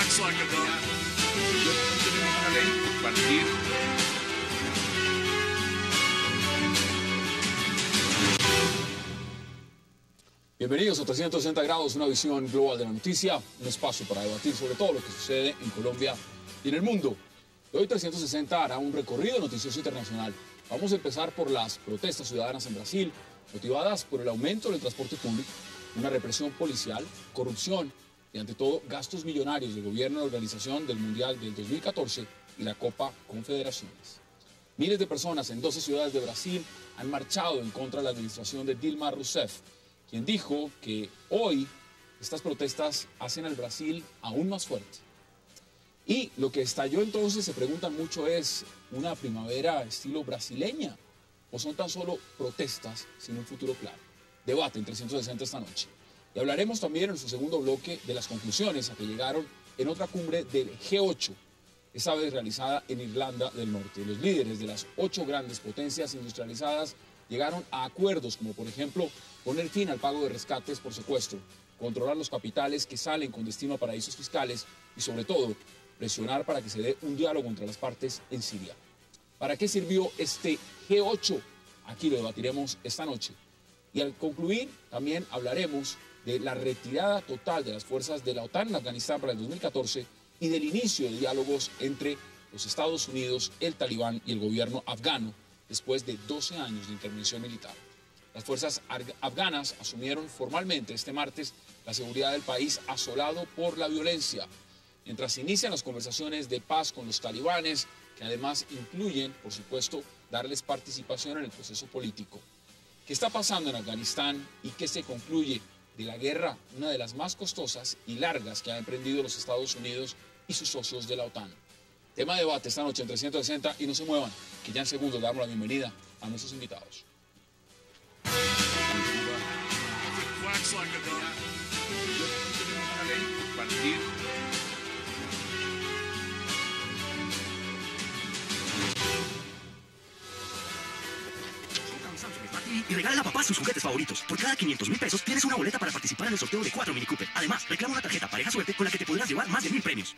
quacks like a duck. Tenemos una ley, compartir. Bienvenidos a 360 grados, una visión global de la noticia, un espacio para debatir sobre todo lo que sucede en Colombia y en el mundo. Hoy 360 hará un recorrido noticioso internacional. Vamos a empezar por las protestas ciudadanas en Brasil, motivadas por el aumento del transporte público, una represión policial, corrupción y ante todo gastos millonarios del gobierno de la organización del Mundial del 2014 y la Copa Confederaciones. Miles de personas en 12 ciudades de Brasil han marchado en contra de la administración de Dilma Rousseff, quien dijo que hoy estas protestas hacen al Brasil aún más fuerte. Y lo que estalló entonces, se preguntan mucho, es una primavera estilo brasileña o son tan solo protestas sin un futuro claro. Debate en 360 esta noche. Y hablaremos también en su segundo bloque de las conclusiones a que llegaron en otra cumbre del G8, esta vez realizada en Irlanda del Norte. Los líderes de las 8 grandes potencias industrializadas llegaron a acuerdos como, por ejemplo, poner fin al pago de rescates por secuestro, controlar los capitales que salen con destino a paraísos fiscales y, sobre todo, presionar para que se dé un diálogo entre las partes en Siria. ¿Para qué sirvió este G8? Aquí lo debatiremos esta noche. Y al concluir, también hablaremos de la retirada total de las fuerzas de la OTAN en Afganistán para el 2014 y del inicio de diálogos entre los Estados Unidos, el Talibán y el gobierno afgano después de 12 años de intervención militar. Las fuerzas afganas asumieron formalmente este martes la seguridad del país asolado por la violencia, mientras inician las conversaciones de paz con los talibanes, que además incluyen, por supuesto, darles participación en el proceso político. ¿Qué está pasando en Afganistán y qué se concluye de la guerra, una de las más costosas y largas que han emprendido los Estados Unidos y sus socios de la OTAN? Tema de debate esta noche en 360 y no se muevan, que ya en segundos damos la bienvenida a nuestros invitados. Quacks like a duck. Tenemos una ley, compartir. Y regala a papá sus juguetes favoritos. Por cada 500.000 pesos tienes una boleta para participar en el sorteo de 4 Mini Cooper. Además, reclama una tarjeta Pareja Suerte con la que te podrás llevar más de 1000 premios.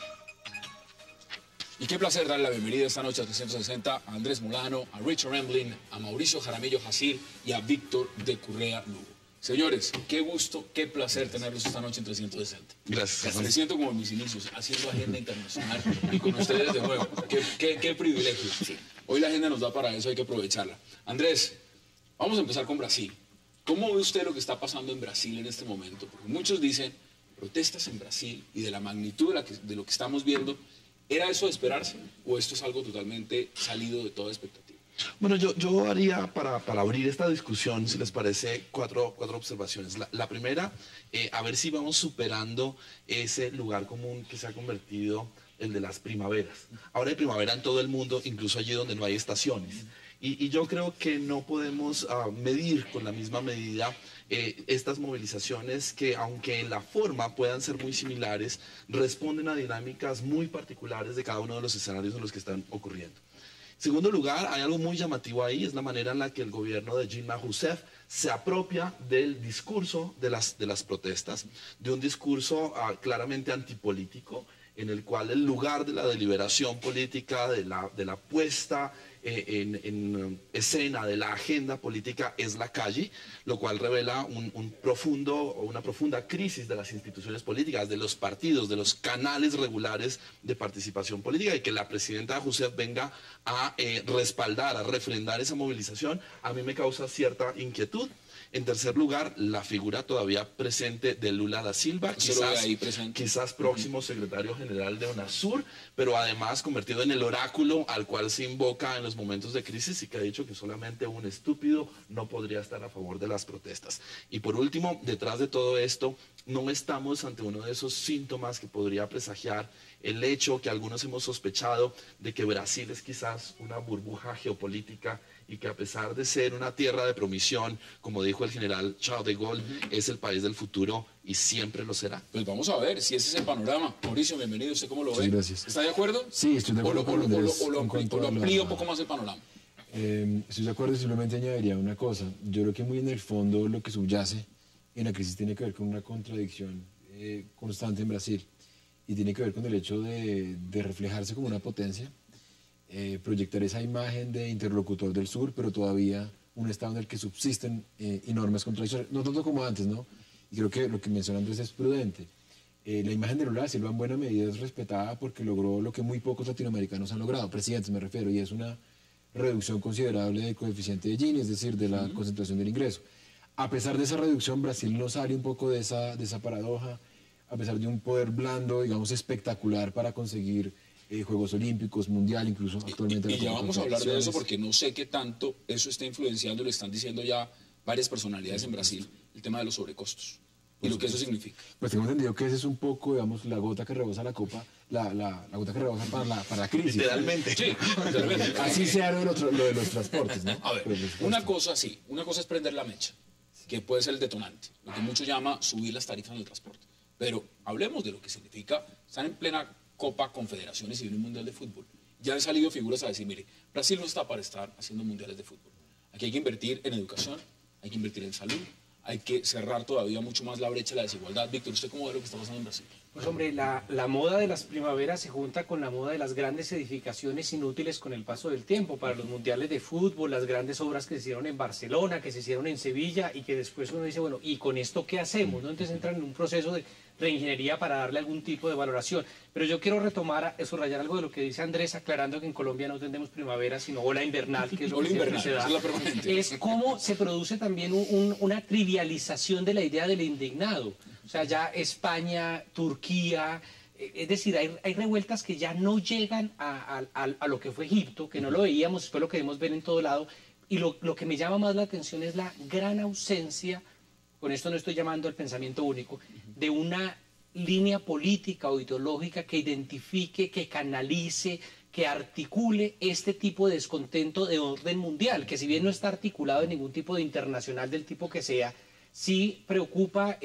Y qué placer darle la bienvenida esta noche a 360 a Andrés Molano, a Richard Emblin, a Mauricio Jaramillo Jacir y a Víctor de Currea Lugo. Señores, qué gusto, qué placer tenerlos esta noche en 360. Gracias. Me siento como en mis inicios, haciendo agenda internacional y con ustedes de nuevo. Qué privilegio. Hoy la agenda nos da para eso, hay que aprovecharla. Andrés, vamos a empezar con Brasil. ¿Cómo ve usted lo que está pasando en Brasil en este momento? Porque muchos dicen, protestas en Brasil y de la magnitud de lo que estamos viendo, ¿era eso de esperarse o esto es algo totalmente salido de toda expectativa? Bueno, yo haría para abrir esta discusión, si les parece, cuatro observaciones. La primera, a ver si vamos superando ese lugar común que se ha convertido el de las primaveras. Ahora hay primavera en todo el mundo, incluso allí donde no hay estaciones. Y yo creo que no podemos medir con la misma medida estas movilizaciones que, aunque en la forma puedan ser muy similares, responden a dinámicas muy particulares de cada uno de los escenarios en los que están ocurriendo. En segundo lugar, hay algo muy llamativo ahí, es la manera en la que el gobierno de Dilma Rousseff se apropia del discurso de las protestas, de un discurso claramente antipolítico, en el cual el lugar de la deliberación política, de la puesta en escena de la agenda política es la calle, lo cual revela una profunda crisis de las instituciones políticas, de los partidos, de los canales regulares de participación política, y que la presidenta Rousseff venga a respaldar, a refrendar esa movilización, a mí me causa cierta inquietud. En tercer lugar, la figura todavía presente de Lula da Silva, quizás próximo secretario general de UNASUR, pero además convertido en el oráculo al cual se invoca en los momentos de crisis y que ha dicho que solamente un estúpido no podría estar a favor de las protestas. Y por último, detrás de todo esto, no estamos ante uno de esos síntomas que podría presagiar el hecho que algunos hemos sospechado de que Brasil es quizás una burbuja geopolítica y que a pesar de ser una tierra de promisión, como dijo el general Charles de Gaulle, es el país del futuro y siempre lo será. Pues vamos a ver si ese es el panorama. Mauricio, bienvenido. ¿Usted cómo lo ve? Gracias. ¿Está de acuerdo? Sí, estoy de acuerdo con Andrés. ¿O lo amplío un poco más el panorama? Estoy de acuerdo y simplemente añadiría una cosa. Yo creo que muy en el fondo lo que subyace en la crisis tiene que ver con una contradicción constante en Brasil. y tiene que ver con el hecho de reflejarse como una potencia, proyectar esa imagen de interlocutor del sur, pero todavía un estado en el que subsisten enormes contradicciones, no tanto como antes, ¿no? Y creo que lo que menciona Andrés es prudente. La imagen de Lula da Silva en buena medida es respetada porque logró lo que muy pocos latinoamericanos han logrado, presidentes me refiero, y es una reducción considerable del coeficiente de Gini, es decir, de la concentración del ingreso. A pesar de esa reducción, Brasil no sale un poco de esa paradoja, a pesar de un poder blando, digamos, espectacular para conseguir Juegos Olímpicos, Mundial, incluso actualmente. Y ya vamos a hablar de eso porque no sé qué tanto eso está influenciando, lo están diciendo ya varias personalidades en Brasil, el tema de los sobrecostos y lo que eso significa. Pues tengo entendido que ese es un poco, digamos, la gota que rebosa la copa, la gota que rebosa para la crisis. Literalmente. Sí, literalmente. Así sea lo de los transportes, ¿no? A ver, una cosa es prender la mecha, que puede ser el detonante, lo que muchos llaman subir las tarifas del transporte. Pero hablemos de lo que significa, están en plena Copa Confederaciones y viene un Mundial de Fútbol. Ya han salido figuras a decir, mire, Brasil no está para estar haciendo mundiales de fútbol. Aquí hay que invertir en educación, hay que invertir en salud, hay que cerrar todavía mucho más la brecha de la desigualdad. Víctor, ¿usted cómo ve lo que está pasando en Brasil? Pues hombre, la moda de las primaveras se junta con la moda de las grandes edificaciones inútiles con el paso del tiempo, para los mundiales de fútbol, las grandes obras que se hicieron en Barcelona, que se hicieron en Sevilla, y que después uno dice, bueno, ¿y con esto qué hacemos? ¿No? Entonces entran en un proceso de reingeniería para darle algún tipo de valoración. Pero yo quiero subrayar algo de lo que dice Andrés, aclarando que en Colombia no tenemos primavera, sino ola invernal, que es lo que siempre se da. Esa es la permanente. Es cómo se produce también una trivialización de la idea del indignado. O sea, ya España, Turquía, es decir, hay revueltas que ya no llegan a lo que fue Egipto, que no lo veíamos, después lo queremos ver en todo lado. Y lo que me llama más la atención es la gran ausencia, con esto no estoy llamando al pensamiento único, de una línea política o ideológica que identifique, que canalice, que articule este tipo de descontento de orden mundial, que si bien no está articulado en ningún tipo de internacional del tipo que sea, sí preocupa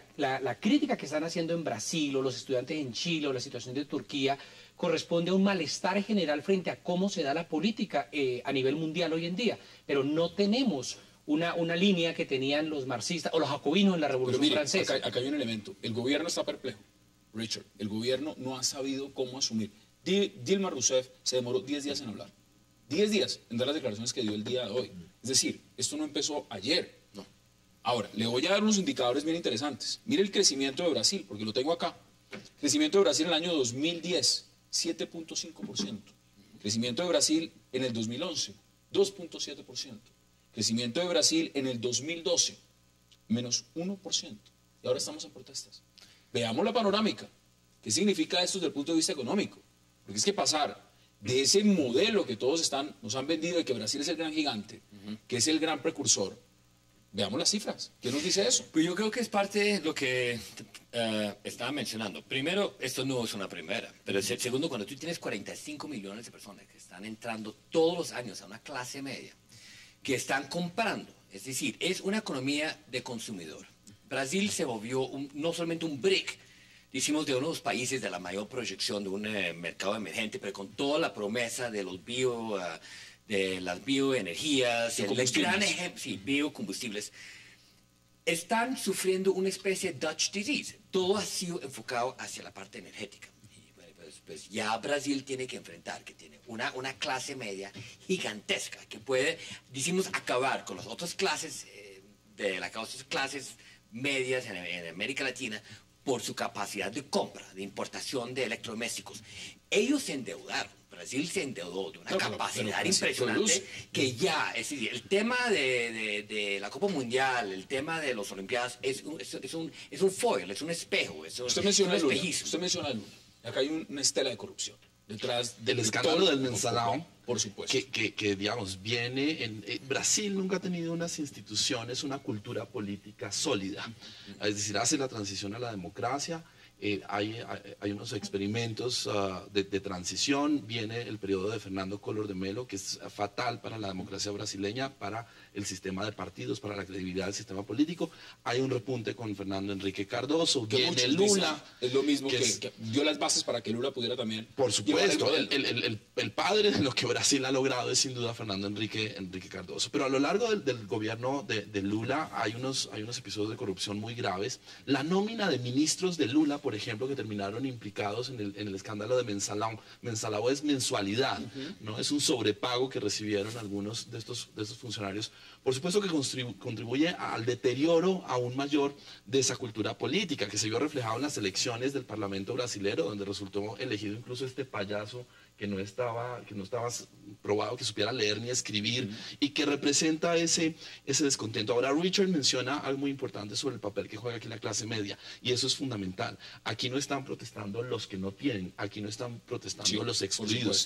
la crítica que están haciendo en Brasil o los estudiantes en Chile o la situación de Turquía, corresponde a un malestar general frente a cómo se da la política a nivel mundial hoy en día. Pero no tenemos una línea que tenían los marxistas o los jacobinos en la Revolución Francesa. Acá hay un elemento. El gobierno está perplejo, Richard. El gobierno no ha sabido cómo asumir. Dilma Rousseff se demoró 10 días en hablar. 10 días en dar las declaraciones que dio el día de hoy. Es decir, esto no empezó ayer. No. Ahora, le voy a dar unos indicadores bien interesantes. Mire el crecimiento de Brasil, porque lo tengo acá. Crecimiento de Brasil en el año 2010, 7.5%. Crecimiento de Brasil en el 2011, 2.7%. Crecimiento de Brasil en el 2012, menos 1%. Y ahora estamos en protestas. Veamos la panorámica. ¿Qué significa esto desde el punto de vista económico? Porque es que pasar de ese modelo que todos nos han vendido de que Brasil es el gran gigante, que es el gran precursor, veamos las cifras. ¿Qué nos dice eso? Pues yo creo que es parte de lo que estaba mencionando. Primero, esto no es una primera, pero segundo, cuando tú tienes 45 millones de personas que están entrando todos los años a una clase media, que están comprando, es decir, es una economía de consumidor. Brasil se volvió no solamente un BRIC, decimos de uno de los países de la mayor proyección de un mercado emergente, pero con toda la promesa de los de las bioenergías, el gran ejemplo, sí, biocombustibles, están sufriendo una especie de Dutch disease. Todo ha sido enfocado hacia la parte energética. Pues ya Brasil tiene que enfrentar, que tiene una clase media gigantesca, que puede, decimos, acabar con las otras clases, clases medias en América Latina, por su capacidad de compra, de importación de electrodomésticos. Ellos se endeudaron. Brasil se endeudó de una capacidad impresionante que ya, es decir, el tema de la Copa Mundial, el tema de las Olimpiadas es un foil, es un espejo, Usted menciona el Lula. Acá hay una estela de corrupción detrás del escándalo del Mensalão, por supuesto. Que digamos, viene en... Brasil nunca ha tenido unas instituciones, una cultura política sólida. Es decir, hace la transición a la democracia, hay unos experimentos de transición, viene el periodo de Fernando Collor de Mello, que es fatal para la democracia brasileña, para el sistema de partidos, para la credibilidad del sistema político. Hay un repunte con Fernando Enrique Cardoso, viene Lula. Es lo mismo que dio las bases para que Lula pudiera también... Por supuesto, el padre de lo que Brasil ha logrado es sin duda Fernando Enrique Cardoso. Pero a lo largo del gobierno de Lula hay unos episodios de corrupción muy graves. La nómina de ministros de Lula, por por ejemplo, que terminaron implicados en el escándalo de Mensalao. Mensalao es mensualidad, ¿no? Es un sobrepago que recibieron algunos de estos funcionarios. Por supuesto que contribuye al deterioro aún mayor de esa cultura política, que se vio reflejado en las elecciones del Parlamento brasilero, donde resultó elegido incluso este payaso que no estaba probado que supiera leer ni escribir, y que representa ese descontento. Ahora, Richard menciona algo muy importante sobre el papel que juega aquí la clase media, y eso es fundamental. Aquí no están protestando los que no tienen, aquí no están protestando los excluidos,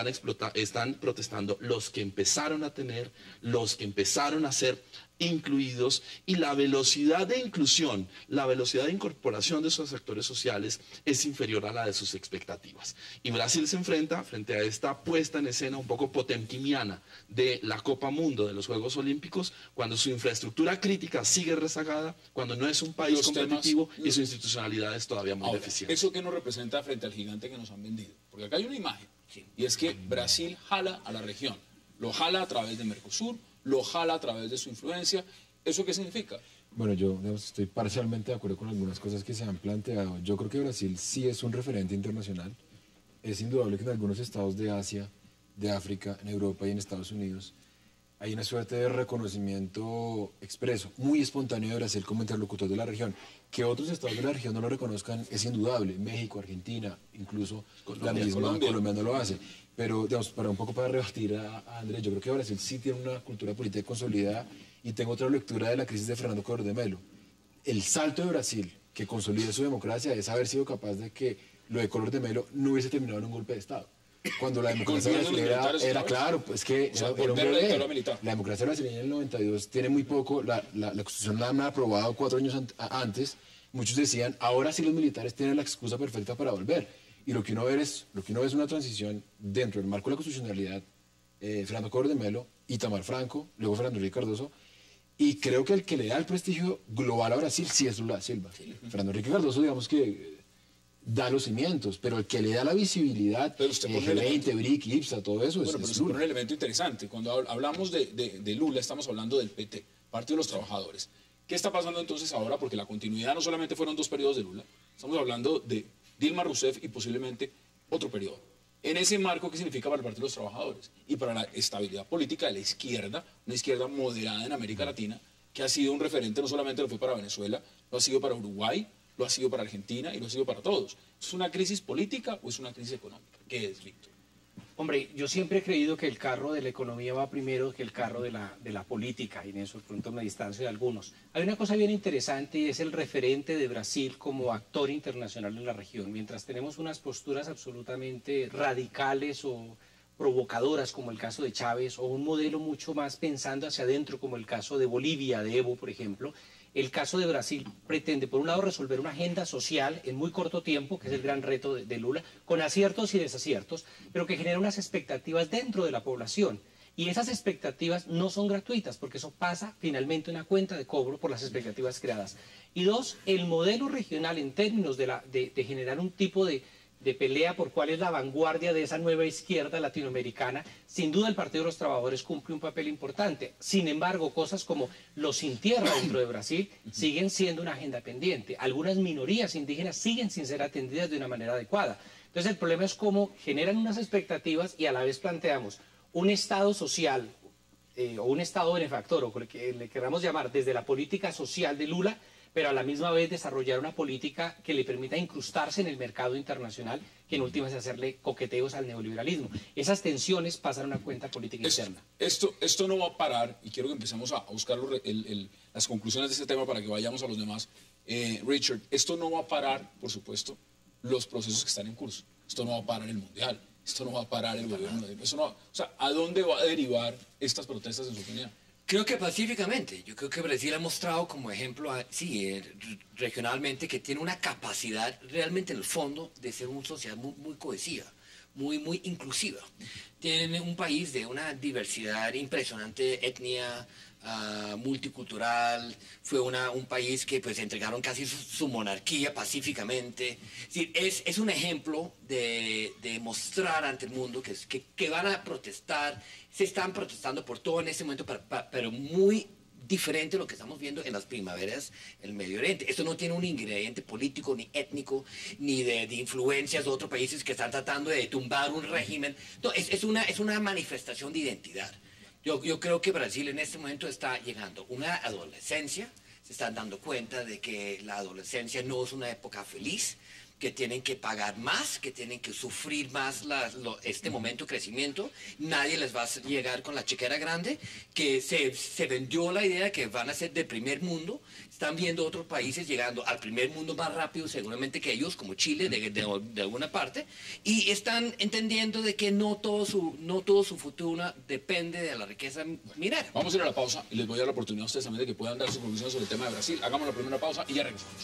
están protestando los que empezaron a tener, los que empezaron a ser incluidos, y la velocidad de inclusión, la velocidad de incorporación de esos actores sociales es inferior a la de sus expectativas. Y Brasil se enfrenta frente a esta puesta en escena un poco potemkiniana de la Copa Mundo, de los Juegos Olímpicos, cuando su infraestructura crítica sigue rezagada, cuando no es un país competitivo y su institucionalidad es todavía muy deficiente. ¿Eso qué nos representa frente al gigante que nos han vendido? Porque acá hay una imagen, y es que Brasil jala a la región, lo jala a través de Mercosur, lo jala a través de su influencia. ¿Eso qué significa? Bueno, yo digamos, estoy parcialmente de acuerdo con algunas cosas que se han planteado. Yo creo que Brasil sí es un referente internacional. Es indudable que en algunos estados de Asia, de África, en Europa y en Estados Unidos hay una suerte de reconocimiento expreso, muy espontáneo de Brasil como interlocutor de la región. Que otros estados de la región no lo reconozcan es indudable. México, Argentina, incluso la misma Colombia no lo hace. Pero, digamos, para rebatir a Andrés, yo creo que Brasil sí tiene una cultura política consolidada, y tengo otra lectura de la crisis de Fernando Collor de Mello. El salto de Brasil, que consolida su democracia, es haber sido capaz de que lo de Collor de Mello no hubiese terminado en un golpe de Estado. Cuando la democracia brasileña era claro, pues que era un bebé. La democracia brasileña en el 92 tiene muy poco, la Constitución la han aprobado 4 años antes. Muchos decían, ahora sí los militares tienen la excusa perfecta para volver. Y lo que uno ve es una transición dentro del marco de la constitucionalidad, Fernando Collor de Mello, Itamar Franco, luego Fernando Henrique Cardoso, y creo que el que le da el prestigio global a Brasil sí es Lula da Silva. Fernando Henrique Cardoso, digamos que da los cimientos, pero el que le da la visibilidad, G20, BRIC, IPSA, todo eso, bueno, pero es un elemento interesante. Cuando hablamos de Lula, estamos hablando del PT, Partido de los Trabajadores. ¿Qué está pasando entonces ahora? Porque la continuidad no solamente fueron 2 periodos de Lula, estamos hablando de Dilma Rousseff y posiblemente otro periodo. En ese marco, ¿qué significa para el Partido de los Trabajadores? Y para la estabilidad política de la izquierda, una izquierda moderada en América Latina, que ha sido un referente, no solamente lo fue para Venezuela, lo ha sido para Uruguay, lo ha sido para Argentina y lo ha sido para todos. ¿Es una crisis política o es una crisis económica? ¿Qué es, Víctor? Hombre, yo siempre he creído que el carro de la economía va primero que el carro de la política, y en eso pronto me distancio de algunos. Hay una cosa bien interesante, y es el referente de Brasil como actor internacional en la región. Mientras tenemos unas posturas absolutamente radicales o provocadoras, como el caso de Chávez, o un modelo mucho más pensando hacia adentro, como el caso de Bolivia, de Evo, por ejemplo, el caso de Brasil pretende, por un lado, resolver una agenda social en muy corto tiempo, que es el gran reto de Lula, con aciertos y desaciertos, pero que genera unas expectativas dentro de la población. Y esas expectativas no son gratuitas, porque eso pasa finalmente una cuenta de cobro por las expectativas creadas. Y 2, el modelo regional en términos de generar un tipo de pelea por cuál es la vanguardia de esa nueva izquierda latinoamericana, sin duda el Partido de los Trabajadores cumple un papel importante. Sin embargo, cosas como los sin tierra dentro de Brasil siguen siendo una agenda pendiente. Algunas minorías indígenas siguen sin ser atendidas de una manera adecuada. Entonces el problema es cómo generan unas expectativas y a la vez planteamos un Estado social o un Estado benefactor, o que le queramos llamar, desde la política social de Lula, pero a la misma vez desarrollar una política que le permita incrustarse en el mercado internacional, que en últimas es hacerle coqueteos al neoliberalismo. Esas tensiones pasan a una cuenta política interna. Esto no va a parar, y quiero que empecemos a buscar las conclusiones de este tema para que vayamos a los demás. Richard, esto no va a parar, por supuesto, los procesos que están en curso. Esto no va a parar el Mundial, esto no va a parar el gobierno. O sea, ¿a dónde va a derivar estas protestas en su opinión? Creo que pacíficamente. Yo creo que Brasil ha mostrado como ejemplo, regionalmente, que tiene una capacidad realmente en el fondo de ser una sociedad muy cohesiva, muy inclusiva. Tiene un país de una diversidad impresionante, etnia, multicultural. Fue un país que pues entregaron casi su monarquía pacíficamente. Es un ejemplo de mostrar ante el mundo que van a protestar. Se están protestando por todo en este momento, pero muy diferente a lo que estamos viendo en las primaveras en el Medio Oriente. Esto no tiene un ingrediente político, ni étnico, ni de influencias de otros países que están tratando de tumbar un régimen. No, es una manifestación de identidad. Yo creo que Brasil en este momento está llegando a una adolescencia, se están dando cuenta de que la adolescencia no es una época feliz, que tienen que pagar más, que tienen que sufrir más este momento de crecimiento. Nadie les va a llegar con la chequera grande, que se vendió la idea de que van a ser de primer mundo. Están viendo otros países llegando al primer mundo más rápido, seguramente que ellos, como Chile, de alguna parte, y están entendiendo de que no todo su futuro depende de la riqueza minera. Vamos a ir a la pausa y les voy a dar la oportunidad a ustedes también de que puedan dar sus conclusiones sobre el tema de Brasil. Hagamos la primera pausa y ya regresamos.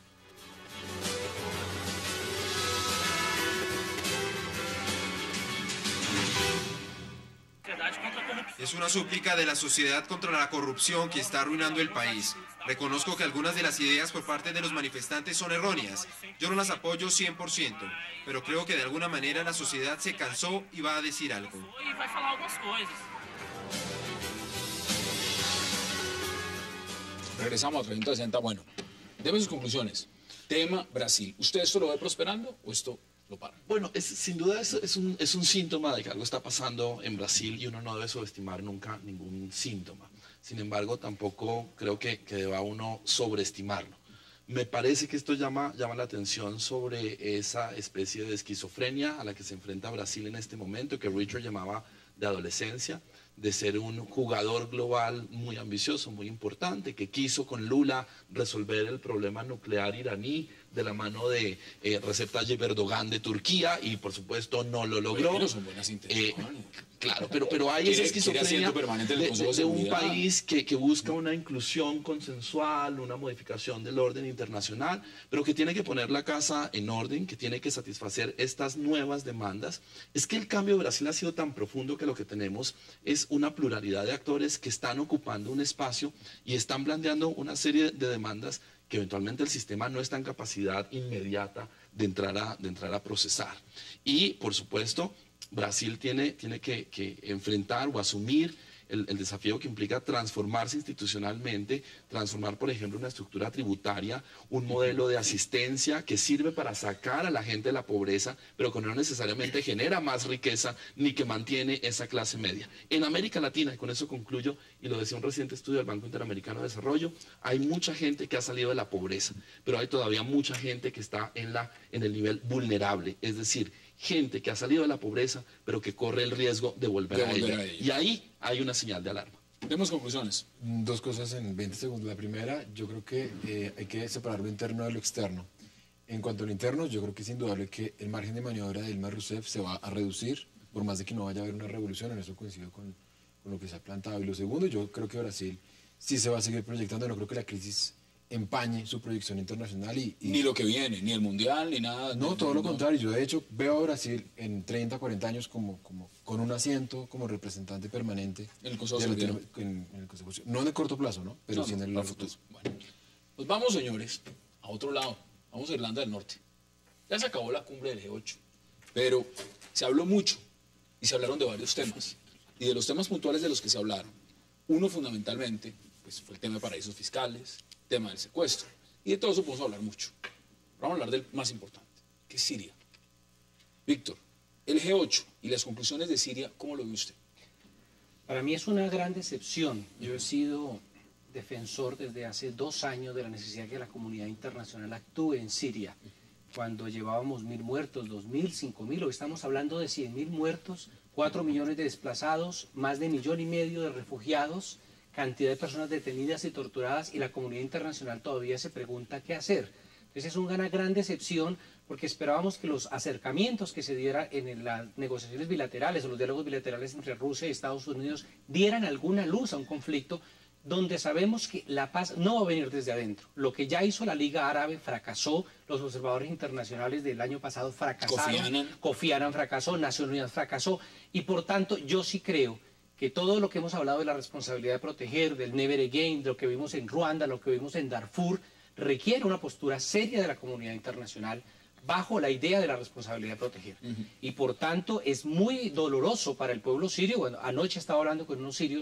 Es una súplica de la sociedad contra la corrupción que está arruinando el país. Reconozco que algunas de las ideas por parte de los manifestantes son erróneas. Yo no las apoyo 100%, pero creo que de alguna manera la sociedad se cansó y va a decir algo. Regresamos a 360. Bueno, deme sus conclusiones. Tema Brasil. ¿Usted esto lo ve prosperando o esto lo para? Bueno, sin duda es un síntoma de que algo está pasando en Brasil y uno no debe subestimar nunca ningún síntoma. Sin embargo, tampoco creo que deba uno sobreestimarlo. Me parece que esto llama la atención sobre esa especie de esquizofrenia a la que se enfrenta Brasil en este momento, que Richard llamaba de adolescencia, de ser un jugador global muy ambicioso, muy importante, que quiso con Lula resolver el problema nuclear iraní de la mano de Recep Tayyip Erdogan de Turquía y por supuesto no lo logró. Bueno, son buenas intenciones. Claro, pero hay esa esquizofrenia de un Seguridad. país que busca una inclusión consensual, una modificación del orden internacional, pero que tiene que poner la casa en orden, que tiene que satisfacer estas nuevas demandas. Es que el cambio de Brasil ha sido tan profundo que lo que tenemos es una pluralidad de actores que están ocupando un espacio y están planteando una serie de demandas que eventualmente el sistema no está en capacidad inmediata de entrar a procesar. Y, por supuesto, Brasil tiene que enfrentar o asumir el desafío que implica transformarse institucionalmente, transformar, por ejemplo, una estructura tributaria, un modelo de asistencia que sirve para sacar a la gente de la pobreza, pero que no necesariamente genera más riqueza ni que mantiene esa clase media. En América Latina, y con eso concluyo, y lo decía un reciente estudio del Banco Interamericano de Desarrollo, hay mucha gente que ha salido de la pobreza, pero hay todavía mucha gente que está en el nivel vulnerable, es decir, gente que ha salido de la pobreza, pero que corre el riesgo de volver a ella. Y ahí hay una señal de alarma. Demos conclusiones. Dos cosas en 20 segundos. La primera, yo creo que hay que separar lo interno de lo externo. En cuanto a lo interno, yo creo que es indudable que el margen de maniobra de Dilma Rousseff se va a reducir, por más de que no vaya a haber una revolución, en eso coincido con lo que se ha plantado. Y lo segundo, yo creo que Brasil sí se va a seguir proyectando, no creo que la crisis empañe su proyección internacional y Ni lo que viene, ni el Mundial, ni nada. No, todo lo contrario. Yo, de hecho, veo a Brasil en 30, 40 años como con un asiento como representante permanente. En el Consejo de de Seguridad. en el Consejo de Seguridad. No en el corto plazo, ¿no? Pero No, sí en el no, largo futuro. plazo. Bueno, pues vamos, señores, a otro lado. Vamos a Irlanda del Norte. Ya se acabó la cumbre del G8, pero se habló mucho y se hablaron de varios temas. Y de los temas puntuales de los que se hablaron, uno fundamentalmente pues, fue el tema de paraísos fiscales, tema del secuestro. Y de todo eso podemos hablar mucho. Vamos a hablar del más importante, que es Siria. Víctor, el G8 y las conclusiones de Siria, ¿cómo lo ve usted? Para mí es una gran decepción. Yo he sido defensor desde hace 2 años de la necesidad de que la comunidad internacional actúe en Siria. Cuando llevábamos 1.000 muertos, 2.000, 5.000, hoy estamos hablando de 100.000 muertos, 4 millones de desplazados, más de 1,5 millones de refugiados, cantidad de personas detenidas y torturadas, y la comunidad internacional todavía se pregunta qué hacer. Entonces es una gran decepción porque esperábamos que los acercamientos que se dieran en las negociaciones bilaterales o los diálogos bilaterales entre Rusia y Estados Unidos dieran alguna luz a un conflicto donde sabemos que la paz no va a venir desde adentro. Lo que ya hizo la Liga Árabe fracasó, los observadores internacionales del año pasado fracasaron, Kofi Annan fracasó, Naciones Unidas fracasó, y por tanto yo sí creo que todo lo que hemos hablado de la responsabilidad de proteger, del Never Again, de lo que vimos en Ruanda, lo que vimos en Darfur, requiere una postura seria de la comunidad internacional bajo la idea de la responsabilidad de proteger. Y por tanto es muy doloroso para el pueblo sirio. Bueno, anoche estaba hablando con unos sirios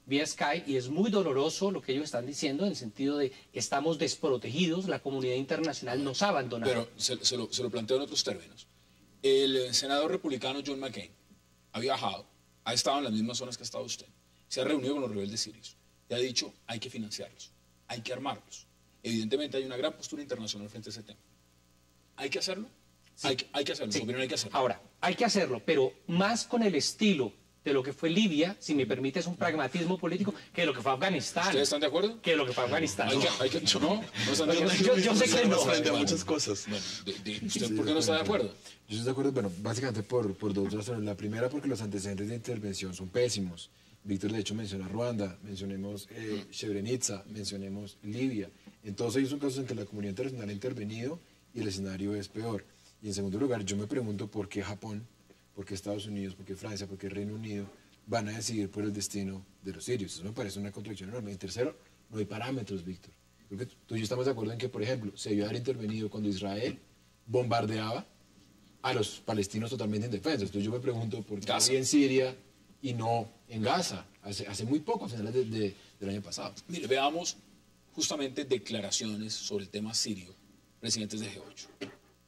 vía Skype, y es muy doloroso lo que ellos están diciendo en el sentido de estamos desprotegidos, la comunidad internacional nos ha abandonado. Pero se lo planteo en otros términos. El senador republicano John McCain ha viajado, ha estado en las mismas zonas que ha estado usted, se ha reunido con los rebeldes sirios y ha dicho hay que financiarlos, hay que armarlos. Evidentemente hay una gran postura internacional frente a ese tema. ¿Hay que hacerlo? Sí. Hay que hacerlo, Sí. en su opinión hay que hacerlo. Ahora, hay que hacerlo, pero más con el estilo de lo que fue Libia, si me permite, es un pragmatismo político, que lo que fue Afganistán. ¿Ustedes están de acuerdo? Que lo que fue Afganistán. No están de acuerdo. Yo sé que no. Frente a muchas cosas. Bueno, ¿usted por qué no está de acuerdo? Yo estoy de acuerdo, bueno, básicamente por dos razones. La primera, porque los antecedentes de intervención son pésimos. Víctor, de hecho, menciona Ruanda, mencionemos Srebrenica, mencionemos Libia. En todos ellos son casos en que la comunidad internacional ha intervenido y el escenario es peor. Y en segundo lugar, yo me pregunto por qué Japón, por qué Estados Unidos, por qué Francia, por qué Reino Unido van a decidir por el destino de los sirios. Eso me parece una contradicción enorme. Y tercero, no hay parámetros, Víctor. Creo que tú y yo estamos de acuerdo en que, por ejemplo, se debió haber intervenido cuando Israel bombardeaba a los palestinos totalmente indefensos. Entonces yo me pregunto por qué Gaza. en Siria y no en Gaza, hace muy poco, a finales del año pasado. Mire, veamos justamente declaraciones sobre el tema sirio, presidentes de G8.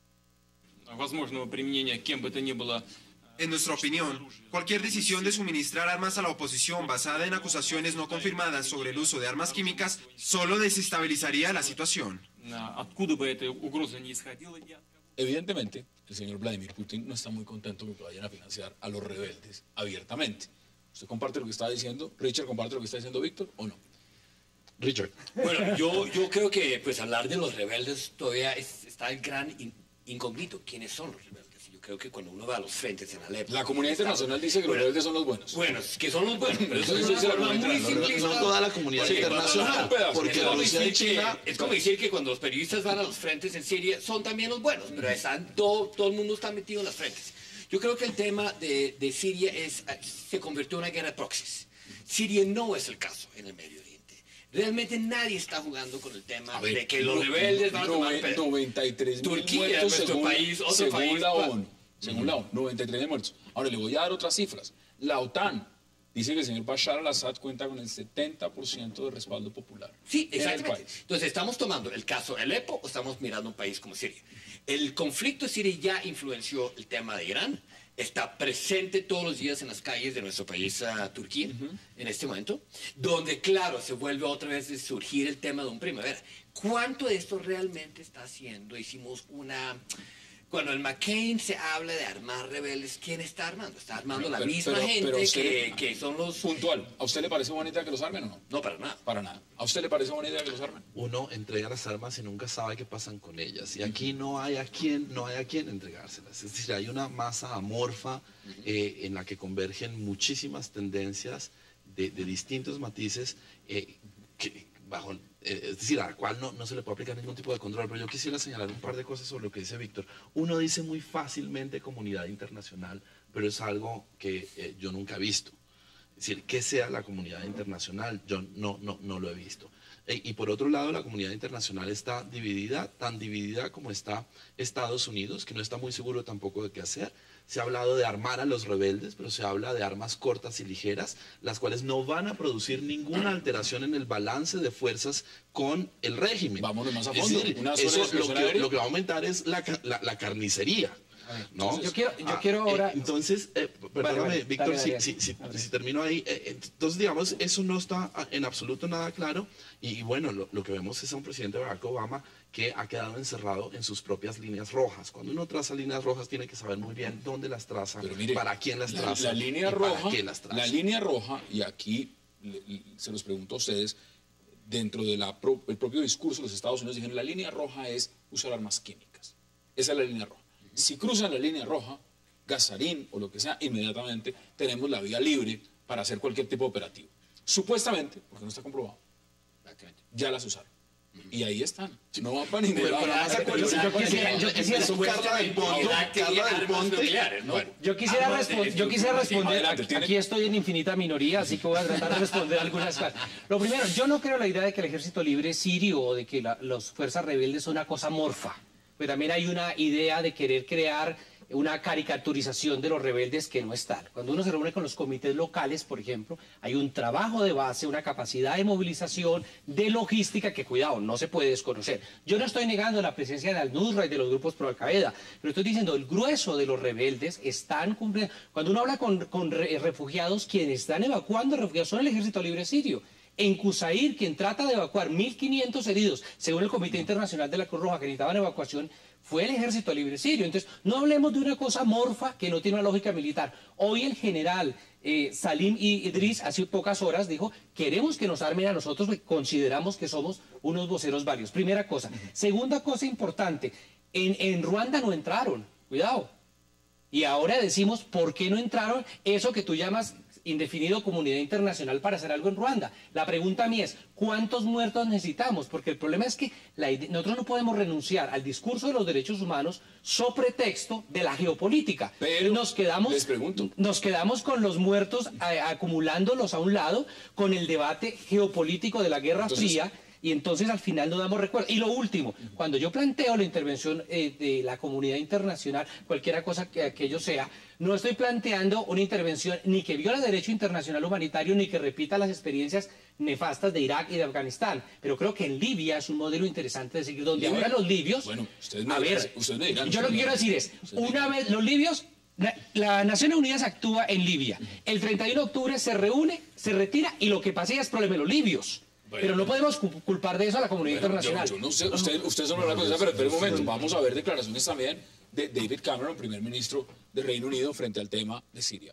Возможного применения кем бы то ни было. En nuestra opinión, cualquier decisión de suministrar armas a la oposición basada en acusaciones no confirmadas sobre el uso de armas químicas solo desestabilizaría la situación. Откуда бы эта угроза ни исходила, Evidentemente, el señor Vladimir Putin no está muy contento con que vayan a financiar a los rebeldes abiertamente. ¿Usted comparte lo que está diciendo? ¿Richard comparte lo que está diciendo Víctor o no? Richard. Bueno, yo creo que pues hablar de los rebeldes todavía está el gran incógnito. ¿Quiénes son los rebeldes? Yo creo que cuando uno va a los frentes en Alepo... La comunidad internacional dice que los rebeldes son los buenos. Bueno, que son los buenos, pero eso Eso es dice la una forma comunidad muy internacional. simplista. No toda la comunidad internacional, porque Rusia y China... Es como decir que cuando los periodistas van a los frentes en Siria son también los buenos, pero todo el mundo está metido en las frentes. Yo creo que el tema de Siria se convirtió en una guerra de proxies. Siria no es el caso en el Medio Oriente. Realmente nadie está jugando con el tema de que los rebeldes van a tomar 93.000 Turquía, muertos nuestro país, otro según país, la ¿cuál? ONU. Según la ONU, 93.000 muertos. Ahora le voy a dar otras cifras. La OTAN dice que el señor Bashar al-Assad cuenta con el 70% de respaldo popular. Sí, en el exactamente. país. Entonces, ¿estamos tomando el caso de Alepo o estamos mirando un país como Siria? El conflicto de Siria ya influenció el tema de Irán. Está presente todos los días en las calles de nuestro país, Turquía, en este momento, donde, claro, se vuelve otra vez a surgir el tema de un primavera. ¿Cuánto de esto realmente está haciendo? Hicimos una... Cuando el McCain se habla de armar rebeldes, ¿quién está armando? Está armando la misma gente que son los... Puntual. ¿A usted le parece buena idea que los armen o no? No, para nada. Para nada. ¿A usted le parece buena idea que los armen? Uno entrega las armas y nunca sabe qué pasan con ellas. Y aquí no hay a quién entregárselas. Es decir, hay una masa amorfa en la que convergen muchísimas tendencias de distintos matices es decir, a la cual no se le puede aplicar ningún tipo de control. Pero yo quisiera señalar un par de cosas sobre lo que dice Víctor. Uno dice muy fácilmente comunidad internacional, pero es algo que yo nunca he visto. Es decir, que sea la comunidad internacional, yo no lo he visto. Y por otro lado, la comunidad internacional está dividida, tan dividida como está Estados Unidos, que no está muy seguro tampoco de qué hacer. Se ha hablado de armar a los rebeldes, pero se habla de armas cortas y ligeras, las cuales no van a producir ninguna alteración en el balance de fuerzas con el régimen. Vámonos más a Es fondo. decir, Una eso sola aérea. lo que va a aumentar es la carnicería. ¿No? Yo quiero ahora... Entonces, perdóname, Vale, Víctor, dale, si termino ahí. Entonces, digamos, eso no está en absoluto nada claro. Y bueno, lo que vemos es a un presidente Barack Obama que ha quedado encerrado en sus propias líneas rojas. Cuando uno traza líneas rojas, tiene que saber muy bien dónde las traza, Pero mire, para quién las traza, la línea y roja, para qué las traza. la línea roja, y aquí se los pregunto a ustedes, dentro del propio discurso de los Estados Unidos dijeron la línea roja es usar armas químicas. Esa es la línea roja. Si cruzan la línea roja, Gazarín o lo que sea, inmediatamente tenemos la vía libre para hacer cualquier tipo de operativo. Supuestamente, porque no está comprobado, ya las usaron. Y ahí están. No van para ningún lado. Yo quisiera responder, aquí estoy en infinita minoría, así que voy a tratar de responder algunas cosas. Lo primero, yo no creo la idea de que el ejército libre sirio o de que las fuerzas rebeldes son una cosa morfa. Pero también hay una idea de querer crear una caricaturización de los rebeldes que no están. Cuando uno se reúne con los comités locales, por ejemplo, hay un trabajo de base, una capacidad de movilización, de logística que, cuidado, no se puede desconocer. Yo no estoy negando la presencia de Al-Nusra y de los grupos pro Al-Qaeda, pero estoy diciendo el grueso de los rebeldes están cumpliendo. Cuando uno habla con refugiados, quienes están evacuando refugiados son el Ejército Libre Sirio. En Qusair, quien trata de evacuar 1.500 heridos, según el Comité Internacional de la Cruz Roja, que necesitaban evacuación, fue el Ejército Libre Sirio. Entonces, no hablemos de una cosa morfa que no tiene una lógica militar. Hoy el general Salim Idris, hace pocas horas, dijo, queremos que nos armen a nosotros, porque consideramos que somos unos voceros varios. Primera cosa. Segunda cosa importante, en Ruanda no entraron, cuidado. Y ahora decimos, ¿por qué no entraron? Eso que tú llamas indefinido comunidad internacional para hacer algo en Ruanda. La pregunta mía es, ¿cuántos muertos necesitamos? Porque el problema es que nosotros no podemos renunciar al discurso de los derechos humanos so pretexto de la geopolítica. Pero nos quedamos con los muertos acumulándolos a un lado, con el debate geopolítico de la Guerra Fría, y entonces al final no damos recuerdo. Y lo último, cuando yo planteo la intervención de la comunidad internacional, cualquiera cosa que aquello sea, no estoy planteando una intervención ni que viola el derecho internacional humanitario, ni que repita las experiencias nefastas de Irak y de Afganistán. Pero creo que en Libia es un modelo interesante de seguir, donde ahora los libios... Bueno, ustedes me dirán, yo lo que quiero decir es, una vez los libios... La Naciones Unidas actúa en Libia. El 31 de octubre se reúne, se retira, y lo que pasa ya es problema de los libios. Pero no podemos culpar de eso a la comunidad internacional. Yo no sé, usted solo habla con esa, pero espera un momento, vamos a ver declaraciones también de David Cameron, primer ministro de Reino Unido, frente al tema de Siria.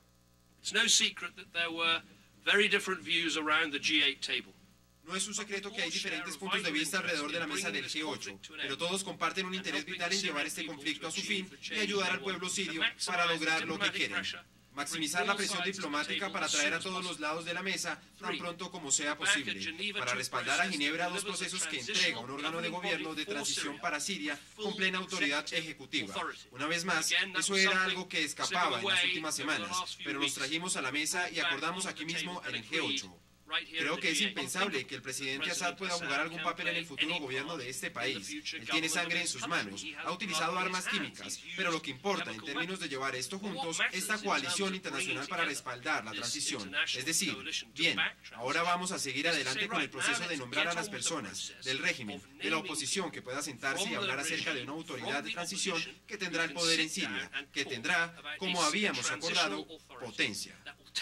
It's no secret that there were very different views around the G8 table. No es un secreto que hay diferentes puntos de vista alrededor de la mesa del G8, pero todos comparten un interés vital en llevar este conflicto a su fin y ayudar al pueblo sirio para lograr lo que quieren. Maximizar la presión diplomática para traer a todos los lados de la mesa tan pronto como sea posible, para respaldar a Ginebra dos procesos que entrega un órgano de gobierno de transición para Siria con plena autoridad ejecutiva. Una vez más, eso era algo que escapaba en las últimas semanas, pero nos trajimos a la mesa y acordamos aquí mismo en el G8. Creo que es impensable que el presidente Assad pueda jugar algún papel en el futuro gobierno de este país. Él tiene sangre en sus manos, ha utilizado armas químicas, pero lo que importa en términos de llevar esto juntos es la coalición internacional para respaldar la transición. Es decir, bien, ahora vamos a seguir adelante con el proceso de nombrar a las personas del régimen, de la oposición que pueda sentarse y hablar acerca de una autoridad de transición que tendrá el poder en Siria, que tendrá, como habíamos acordado, potencia.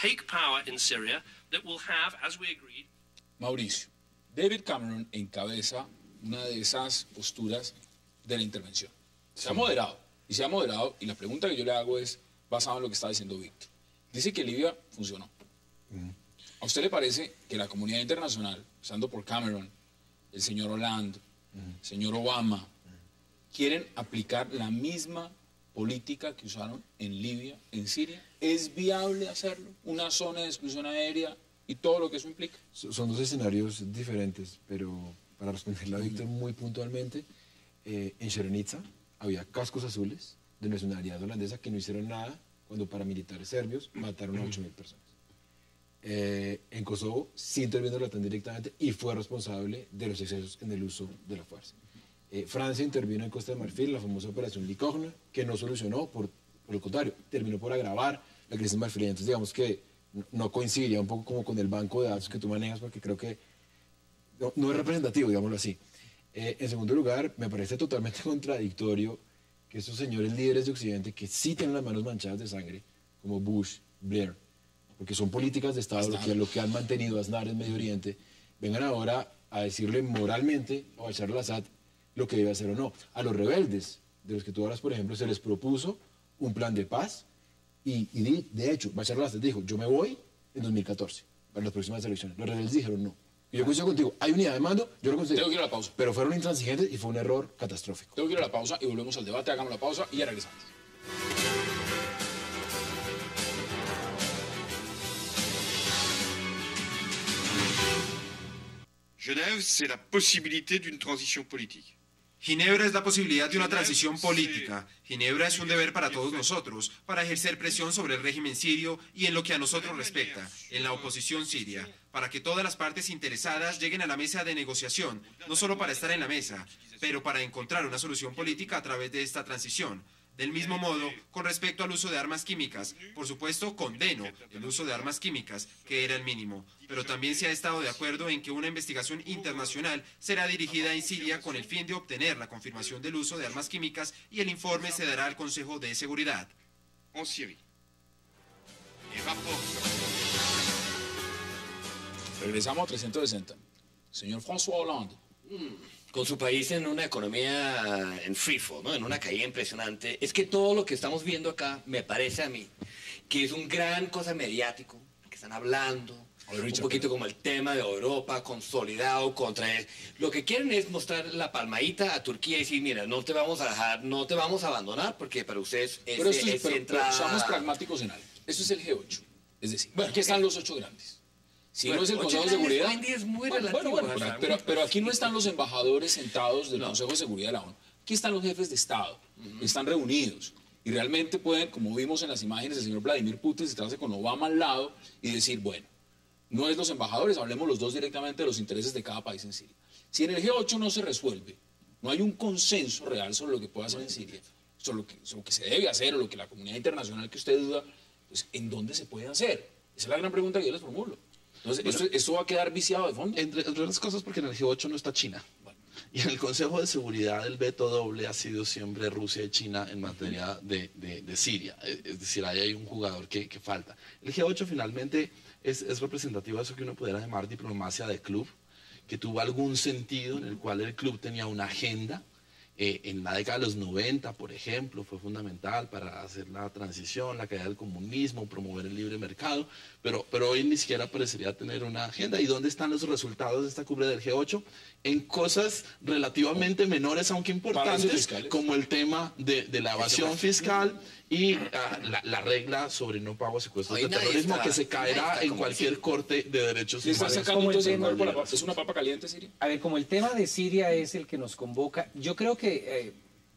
Mauricio, David Cameron encabeza una de esas posturas de la intervención. Se ha moderado, y la pregunta que yo le hago es basada en lo que está diciendo Víctor. Dice que Libia funcionó. ¿A usted le parece que la comunidad internacional, empezando por Cameron, el señor Hollande, el señor Obama, quieren aplicar la misma política que usaron en Libia, en Siria? ¿Es viable hacerlo? ¿Una zona de exclusión aérea y todo lo que eso implica? Son dos escenarios diferentes, pero para responderle a Víctor muy puntualmente, en Srebrenica había cascos azules de nacionalidad holandesa que no hicieron nada cuando paramilitares serbios mataron a 8.000 personas. En Kosovo sí intervino la OTAN directamente y fue responsable de los excesos en el uso de la fuerza. Francia intervino en Costa de Marfil en la famosa operación Licorne, que no solucionó, por el contrario, terminó por agravar la crisis marfileña. Entonces digamos que no coincidiría un poco como con el banco de datos que tú manejas, porque creo que no es representativo, digámoslo así. En segundo lugar, me parece totalmente contradictorio que esos señores líderes de Occidente, que sí tienen las manos manchadas de sangre, como Bush, Blair, porque son políticas de Estado lo que han mantenido a Aznar en Medio Oriente, vengan ahora a decirle moralmente a Bashar al-Assad lo que debe hacer o no. A los rebeldes, de los que tú hablas, por ejemplo, se les propuso un plan de paz y de hecho, Bashar al-Assad dijo, yo me voy en 2014, para las próximas elecciones. Los rebeldes dijeron no. Y yo coincido contigo, hay unidad de mando, yo lo considero. Tengo que ir a la pausa. Pero fueron intransigentes y fue un error catastrófico. Tengo que ir a la pausa y volvemos al debate, hagamos la pausa y ya regresamos. Genève, c'est la possibilité d'une transition politique. Ginebra es la posibilidad de una transición política. Ginebra es un deber para todos nosotros, para ejercer presión sobre el régimen sirio y en lo que a nosotros respecta, en la oposición siria, para que todas las partes interesadas lleguen a la mesa de negociación, no solo para estar en la mesa, pero para encontrar una solución política a través de esta transición. Del mismo modo, con respecto al uso de armas químicas, por supuesto condeno el uso de armas químicas, que era el mínimo, pero también se ha estado de acuerdo en que una investigación internacional será dirigida en Siria con el fin de obtener la confirmación del uso de armas químicas y el informe se dará al Consejo de Seguridad. En Syrie. Regresamos a 360. Señor François Hollande. Con su país en una economía en free fall, ¿no? En una caída impresionante. Es que todo lo que estamos viendo acá, me parece a mí, que es un gran cosa mediático, que están hablando, un poquito como el tema de Europa consolidado contra él. Lo que quieren es mostrar la palmadita a Turquía y decir, mira, no te vamos a dejar, no te vamos a abandonar, porque para ustedes Pero seamos pragmáticos en algo. Esto es el G8. Es decir, bueno, aquí están los 8 grandes. Si no es el Consejo de Seguridad... Es muy relativo, pero aquí no están los embajadores sentados del Consejo de Seguridad de la ONU. Aquí están los jefes de Estado. Están reunidos. Y realmente pueden, como vimos en las imágenes del señor Vladimir Putin, sentarse con Obama al lado y decir, bueno, no es los embajadores, hablemos los dos directamente de los intereses de cada país en Siria. Si en el G8 no se resuelve, no hay un consenso real sobre lo que puede hacer en Siria, sobre lo que se debe hacer o lo que la comunidad internacional que usted duda, pues, ¿en dónde se puede hacer? Esa es la gran pregunta que yo les formulo. Entonces, esto va a quedar viciado de fondo. Entre otras cosas porque en el G8 no está China. Y en el Consejo de Seguridad el veto doble ha sido siempre Rusia y China en materia de Siria. Es decir, ahí hay un jugador que falta. El G8 finalmente es representativo de eso que uno pudiera llamar diplomacia de club, que tuvo algún sentido en el cual el club tenía una agenda. En la década de los 90, por ejemplo, fue fundamental para hacer la transición, la caída del comunismo, promover el libre mercado, pero hoy ni siquiera parecería tener una agenda. ¿Y dónde están los resultados de esta cumbre del G8? En cosas relativamente menores, aunque importantes, como el tema de la evasión fiscal y la regla sobre no pago a secuestros de terrorismo, que se caerá en cualquier corte de derechos humanos. ¿Es una papa caliente, Siria? A ver, como el tema de Siria es el que nos convoca, yo creo que,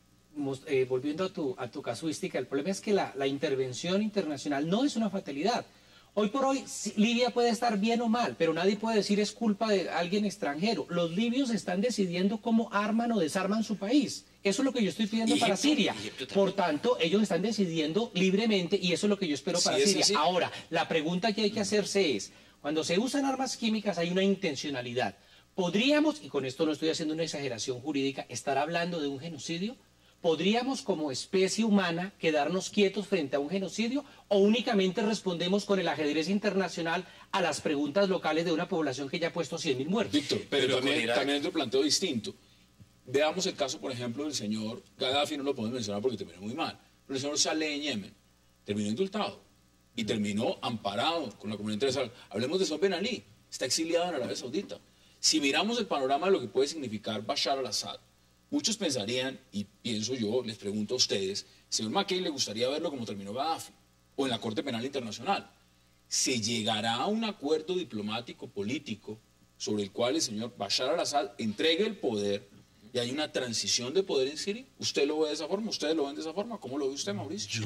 volviendo a tu casuística, el problema es que la intervención internacional no es una fatalidad. Hoy por hoy, Libia puede estar bien o mal, pero nadie puede decir es culpa de alguien extranjero. Los libios están decidiendo cómo arman o desarman su país. Eso es lo que yo estoy pidiendo para Siria. Por tanto, ellos están decidiendo libremente y eso es lo que yo espero para Siria. Ahora, la pregunta que hay que hacerse es, cuando se usan armas químicas hay una intencionalidad. ¿Podríamos, y con esto no estoy haciendo una exageración jurídica, estar hablando de un genocidio? ¿Podríamos como especie humana quedarnos quietos frente a un genocidio o únicamente respondemos con el ajedrez internacional a las preguntas locales de una población que ya ha puesto 100.000 muertos? Víctor, pero también lo planteo distinto. Veamos el caso, por ejemplo, del señor Gaddafi, no lo podemos mencionar porque terminó muy mal, pero el señor Saleh en Yemen terminó indultado y terminó amparado con la comunidad internacional. Hablemos de Saad Ben Ali, está exiliado en Arabia Saudita. Si miramos el panorama de lo que puede significar Bashar al-Assad, muchos pensarían, y pienso yo, les pregunto a ustedes, señor McCain le gustaría verlo como terminó Gaddafi, o en la Corte Penal Internacional. ¿Se llegará a un acuerdo diplomático, político, sobre el cual el señor Bashar al-Assad entregue el poder y hay una transición de poder en Siria? ¿Usted lo ve de esa forma? ¿Ustedes lo ven de esa forma? ¿Cómo lo ve usted, Mauricio?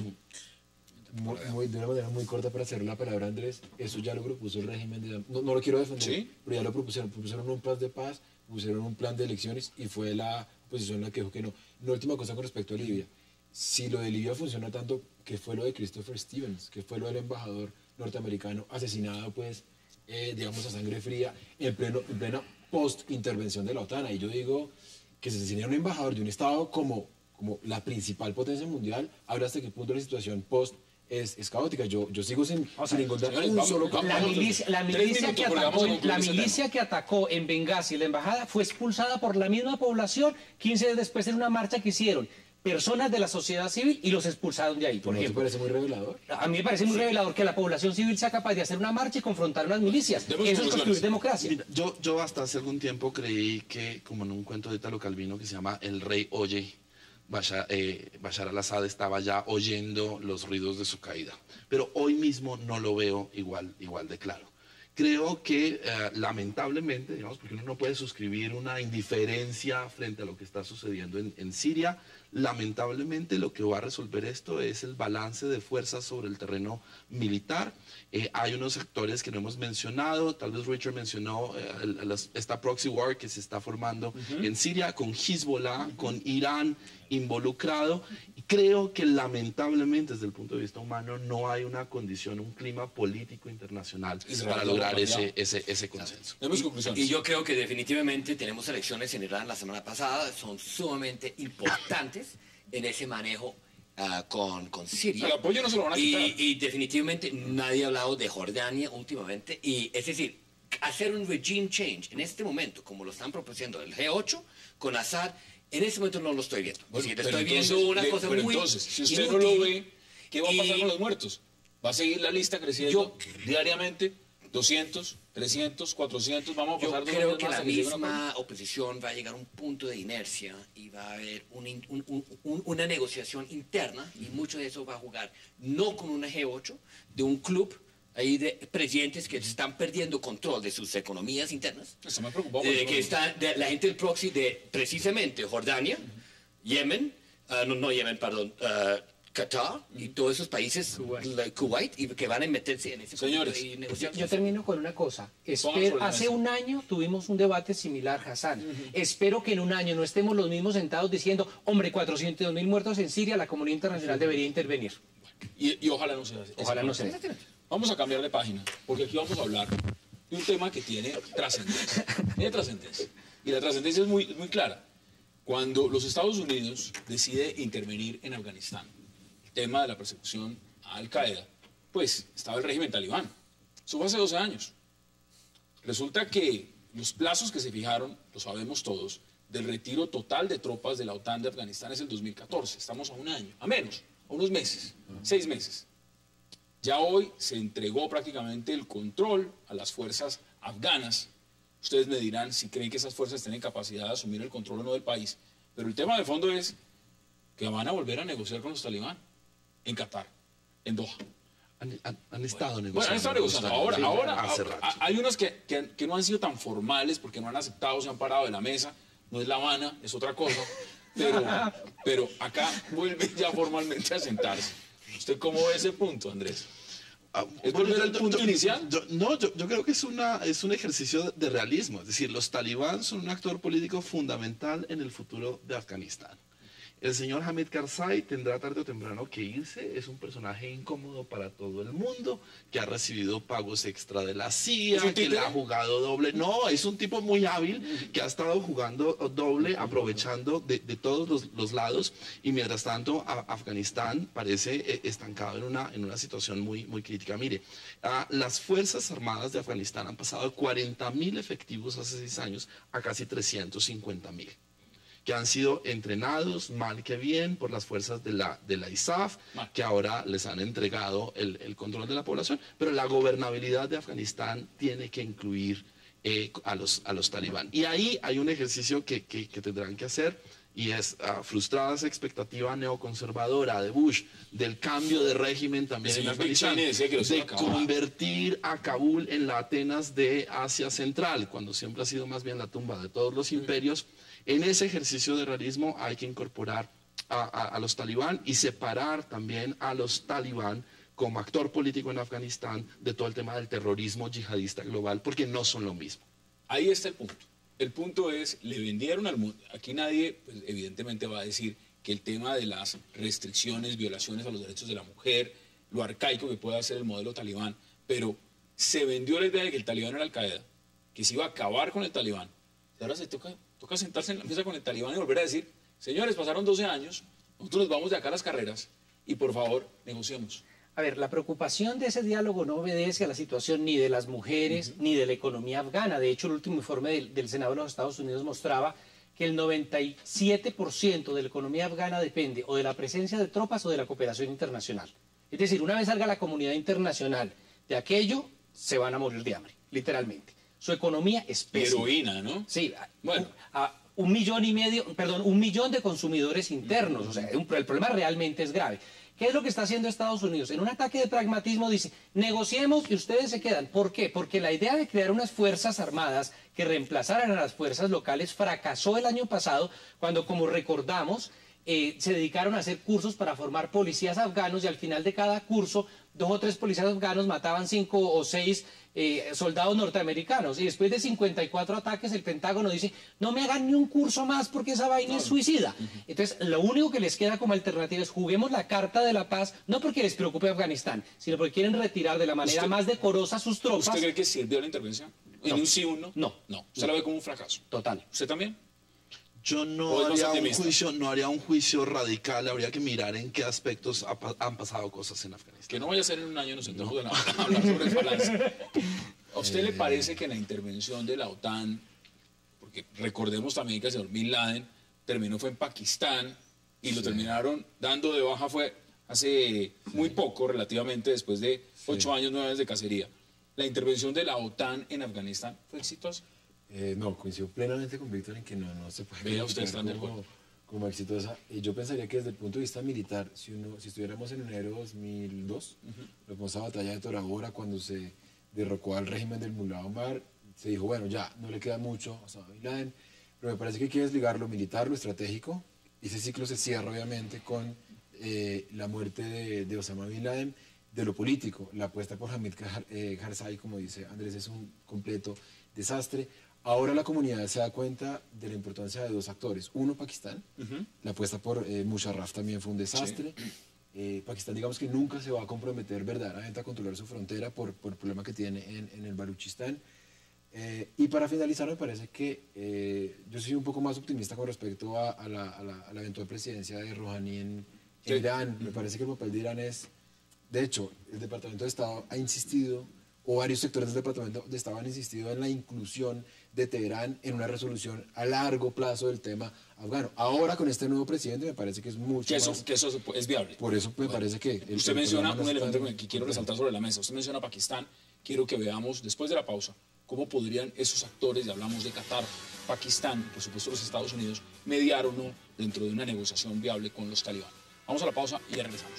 De una manera muy corta para hacer la palabra, Andrés, eso ya lo propuso el régimen de... No lo quiero defender, ¿sí? Pero ya lo propusieron un plan de paz, pusieron un plan de elecciones y fue la oposición la que dijo que no. La última cosa con respecto a Libia, si lo de Libia funciona tanto, ¿qué fue lo de Christopher Stevens? ¿Qué fue lo del embajador norteamericano asesinado, pues, digamos, a sangre fría, en plena post-intervención de la OTAN? Y yo digo que se asesine a un embajador de un Estado como la principal potencia mundial, habla hasta qué punto la situación post es caótica. Yo sigo sin encontrar un solo campo. La milicia que atacó en Benghazi la embajada fue expulsada por la misma población 15 días después en una marcha que hicieron personas de la sociedad civil y los expulsaron de ahí, por ejemplo. ¿No te parece muy revelador? A mí me parece muy revelador que la población civil sea capaz de hacer una marcha y confrontar a unas milicias. Eso es construir democracia. Mira, yo hasta hace algún tiempo creí que, como en un cuento de Italo Calvino que se llama El Rey Oye, Bashar al-Assad estaba ya oyendo los ruidos de su caída. Pero hoy mismo no lo veo igual de claro. Creo que lamentablemente, digamos, porque uno no puede suscribir una indiferencia frente a lo que está sucediendo en Siria, lamentablemente lo que va a resolver esto es el balance de fuerzas sobre el terreno militar. Hay unos actores que no hemos mencionado, tal vez Richard mencionó esta proxy war que se está formando en Siria con Hezbollah, con Irán involucrado. Y creo que lamentablemente desde el punto de vista humano no hay una condición, un clima político internacional para lograr ese consenso. Y yo creo que definitivamente tenemos elecciones en Irán la semana pasada, son sumamente importantes en ese manejo con Siria. El apoyo no se lo van a quitar. Y definitivamente nadie ha hablado de Jordania últimamente. Y es decir, hacer un regime change en este momento, como lo están proponiendo el G8 con Assad, en este momento no lo estoy viendo. Bueno, es decir, estoy viendo una cosa muy entonces, si usted inútil, no lo ve, ¿qué va a pasar con los muertos? ¿Va a seguir la lista creciendo diariamente? 200, 300, 400, vamos a pasar Yo creo que la misma oposición va a llegar a un punto de inercia y va a haber una negociación interna, y mucho de eso va a jugar no con una G8, de un club ahí de presidentes que están perdiendo control de sus economías internas. Eso me preocupa. Que está la gente del proxy de precisamente Jordania, Yemen, no Yemen, perdón, Qatar y todos esos países, Kuwait, y que van a meterse en ese Señores, y negociar. Yo termino con una cosa. Hace un año tuvimos un debate similar, Hassan. Espero que en un año no estemos los mismos sentados diciendo, hombre, 400.000 muertos en Siria, la comunidad internacional debería intervenir. Y ojalá no sea así. Ojalá no sea. Vamos a cambiar de página, porque aquí vamos a hablar de un tema que tiene trascendencia. Tiene trascendencia. Y la trascendencia es muy clara. Cuando los Estados Unidos decide intervenir en Afganistán, el tema de la persecución a Al-Qaeda, pues estaba el régimen talibán. Eso fue hace 12 años. Resulta que los plazos que se fijaron, lo sabemos todos, del retiro total de tropas de la OTAN de Afganistán es el 2014. Estamos a un año, a menos, a unos meses, 6 meses. Ya hoy se entregó prácticamente el control a las fuerzas afganas. Ustedes me dirán si creen que esas fuerzas tienen capacidad de asumir el control o no del país. Pero el tema de fondo es que van a volver a negociar con los talibán en Qatar, en Doha. Han estado negociando. Bueno, han estado negociando. Ahora hace rato. hay unos que no han sido tan formales porque no han aceptado, se han parado de la mesa. No es La Habana, es otra cosa. Pero acá vuelven ya formalmente a sentarse. ¿Usted cómo ve ese punto, Andrés? ¿Es volver al punto inicial? Yo creo que es un ejercicio de realismo. Es decir, los talibán son un actor político fundamental en el futuro de Afganistán. El señor Hamid Karzai tendrá tarde o temprano que irse. Es un personaje incómodo para todo el mundo, que ha recibido pagos extra de la CIA, que le ha jugado doble. No, es un tipo muy hábil que ha estado jugando doble, aprovechando de todos los lados. Y mientras tanto, Afganistán parece estancado en una situación muy crítica. Mire, las Fuerzas Armadas de Afganistán han pasado de 40.000 efectivos hace 6 años a casi 350.000. Que han sido entrenados, mal que bien, por las fuerzas de la ISAF, que ahora les han entregado el control de la población. Pero la gobernabilidad de Afganistán tiene que incluir a los talibán. Y ahí hay un ejercicio que tendrán que hacer, y es frustrada esa expectativa neoconservadora de Bush, del cambio de régimen también en Afganistán, de convertir a Kabul en la Atenas de Asia Central, cuando siempre ha sido más bien la tumba de todos los imperios. En ese ejercicio de realismo hay que incorporar a los talibán y separar también a los talibán como actor político en Afganistán de todo el tema del terrorismo yihadista global, porque no son lo mismo. Ahí está el punto. El punto es, le vendieron al mundo. Aquí nadie, pues, evidentemente va a decir que el tema de las restricciones, violaciones a los derechos de la mujer, lo arcaico que pueda ser el modelo talibán, pero se vendió la idea de que el talibán era Al-Qaeda, que se iba a acabar con el talibán. Y ahora se toca sentarse en la mesa con el talibán y volver a decir, señores, pasaron 12 años, nosotros nos vamos de acá a las carreras y por favor, negociemos. A ver, la preocupación de ese diálogo no obedece a la situación ni de las mujeres ni de la economía afgana. De hecho, el último informe del Senado de los Estados Unidos mostraba que el 97% de la economía afgana depende o de la presencia de tropas o de la cooperación internacional. Es decir, una vez salga la comunidad internacional de aquello, se van a morir de hambre, literalmente. Su economía es pésima. Heroína, ¿no? Sí, bueno. A 1,5 millones de consumidores internos. O sea, el problema realmente es grave. ¿Qué es lo que está haciendo Estados Unidos? En un ataque de pragmatismo dice, negociemos y ustedes se quedan. ¿Por qué? Porque la idea de crear unas fuerzas armadas que reemplazaran a las fuerzas locales fracasó el año pasado cuando, como recordamos, se dedicaron a hacer cursos para formar policías afganos y al final de cada curso 2 o 3 policías afganos mataban 5 o 6 soldados norteamericanos. Y después de 54 ataques, el Pentágono dice, no me hagan ni un curso más porque esa vaina es suicida. Entonces, lo único que les queda como alternativa es juguemos la carta de la paz, no porque les preocupe Afganistán, sino porque quieren retirar de la manera más decorosa sus tropas. ¿Usted cree que sirvió la intervención? ¿En un sí o un no? No. No. ¿Usted la ve como un fracaso? Total. ¿Usted también? Yo no haría un juicio radical, habría que mirar en qué aspectos han pasado cosas en Afganistán. Que no vaya a ser en un año, nos sentamos a hablar sobre el balance. ¿A usted le parece que la intervención de la OTAN, porque recordemos también que el señor Bin Laden fue en Pakistán y lo terminaron dando de baja fue hace muy poco, relativamente después de 8 años, 9 años de cacería? ¿La intervención de la OTAN en Afganistán fue exitosa? No, coincido plenamente con Víctor en que no se puede Vea, ustedes están de acuerdo. Como exitosa. Y yo pensaría que desde el punto de vista militar, si estuviéramos en enero de 2002, la famosa batalla de Tora Bora, cuando se derrocó al régimen del Mullah Omar, se dijo, bueno, ya, no le queda mucho a Osama Bin Laden, pero me parece que hay que desligar lo militar, lo estratégico, y ese ciclo se cierra obviamente con la muerte de Osama Bin Laden, de lo político. La apuesta por Hamid Karzai, como dice Andrés, es un completo desastre. Ahora la comunidad se da cuenta de la importancia de 2 actores. Uno, Pakistán. La apuesta por Musharraf también fue un desastre. Pakistán, digamos que nunca se va a comprometer verdaderamente a controlar su frontera por el problema que tiene en el Baluchistán. Y para finalizar, me parece que yo soy un poco más optimista con respecto a la eventual presidencia de Rouhani en Irán. Me parece que el papel de Irán es... De hecho, el Departamento de Estado ha insistido, o varios sectores del Departamento de Estado han insistido en la inclusión de Teherán en una resolución a largo plazo del tema afgano. Ahora, con este nuevo presidente, me parece que es mucho más... Que eso es viable. Por eso me parece que... Usted menciona un elemento que quiero resaltar sobre la mesa. Usted menciona Pakistán. Quiero que veamos, después de la pausa, cómo podrían esos actores, y hablamos de Qatar, Pakistán, por supuesto los Estados Unidos, mediar o no dentro de una negociación viable con los talibán. Vamos a la pausa y ya regresamos.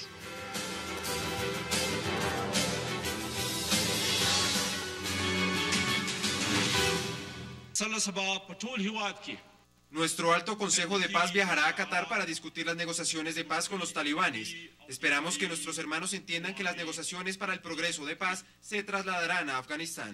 Nuestro alto consejo de paz viajará a Qatar para discutir las negociaciones de paz con los talibanes. Esperamos que nuestros hermanos entiendan que las negociaciones para el progreso de paz se trasladarán a Afganistán.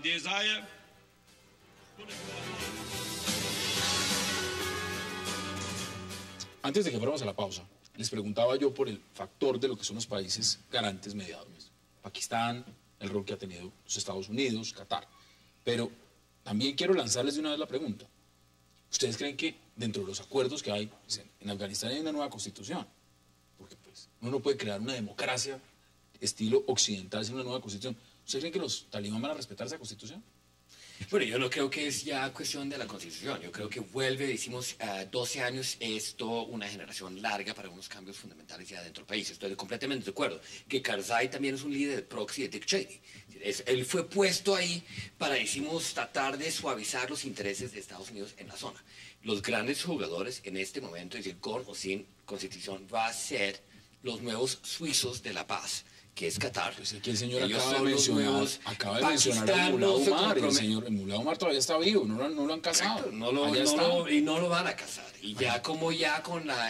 Antes de que fuéramos a la pausa, les preguntaba yo por el factor de lo que son los países garantes mediadores. Pakistán, el rol que ha tenido los Estados Unidos, Qatar. Pero también quiero lanzarles de una vez la pregunta. ¿Ustedes creen que dentro de los acuerdos que hay en Afganistán hay una nueva constitución? Porque pues uno no puede crear una democracia estilo occidental sin una nueva constitución. ¿Ustedes creen que los talibán van a respetar esa constitución? Bueno, yo no creo que es ya cuestión de la Constitución. Yo creo que vuelve, decimos, 12 años, esto una generación larga para unos cambios fundamentales ya dentro del país. Estoy completamente de acuerdo. Que Karzai también es un líder proxy de Dick Cheney. Él fue puesto ahí para, decimos, tratar de suavizar los intereses de Estados Unidos en la zona. Los grandes jugadores en este momento, es decir, con o sin Constitución, va a ser los nuevos suizos de la paz, que es Qatar. Pues aquí el señor acaba de mencionar al Mullah Omar. El Mullah Omar todavía está vivo, no lo han casado. Y no lo van a casar. Y ya como ya con la